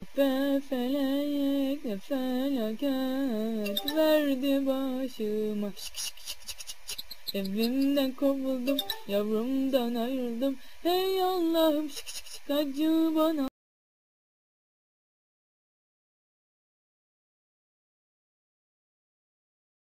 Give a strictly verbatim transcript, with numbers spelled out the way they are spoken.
Be felek ne felaket verdi başıma. Şık şık şık şık şık şık. Evimden kovuldum, yavrumdan ayrıldım. Hey Allah'ım şık şık şık acı bana.